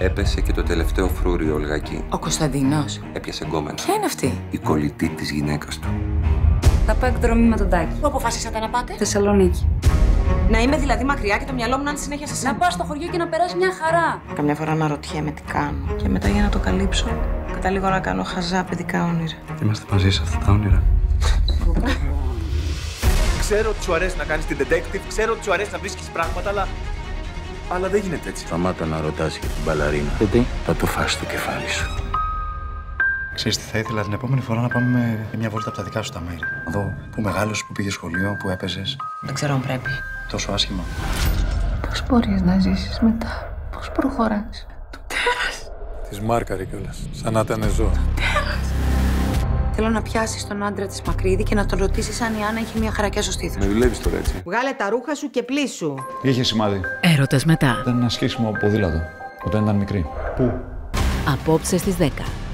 Έπεσε και το τελευταίο φρούρι ο Ολγάκη. Ο Κωνσταντίνος. Έπιασε γκόμενα. Ποια είναι αυτή? Η κολλητή της γυναίκας του. Θα πάω εκδρομή με τον Τάκη. Πού αποφασίσατε να πάτε? Θεσσαλονίκη. Να είμαι δηλαδή μακριά και το μυαλό μου να είναι συνέχεια σε Να σένα. πάω στο χωριό και να περάσει μια χαρά. Καμιά φορά αναρωτιέμαι τι κάνω. Και μετά για να το καλύψω, καταλήγω να κάνω χαζά παιδικά όνειρα. Είμαστε μαζί σε αυτά τα όνειρα. Ξέρω ότι σου αρέσει να κάνεις την detective, ξέρω ότι σου αρέσει να βρίσκεις πράγματα, αλλά δεν γίνεται έτσι. Σταμάτα να ρωτάς για την μπαλαρίνα. Γιατί? Θα το φας στο κεφάλι σου. Ξέρεις τι θα ήθελα την επόμενη φορά να πάμε για μια βόλτα από τα δικά σου τα μέρη. Να δω πού μεγάλωσες, πού πήγες σχολείο, πού έπαιζες. Δεν ξέρω αν πρέπει. Τόσο άσχημα. Πώς μπορείς να ζήσεις μετά? Πώς προχωράς? Της μάρκαρε κιόλας, σαν να ήταν ζώο. Θέλω να πιάσεις τον άντρα της Μακρύδη και να τον ρωτήσεις αν η Άννα έχει μια χαρακιά στο στήθο. Με δουλεύεις τώρα έτσι. Βγάλε τα ρούχα σου και πλήσου. Είχε σημάδι. Έρωτας μετά. Ήταν ένα σχίσιμο ποδήλατο όταν ήταν μικρή. Πού? Απόψε στις 10.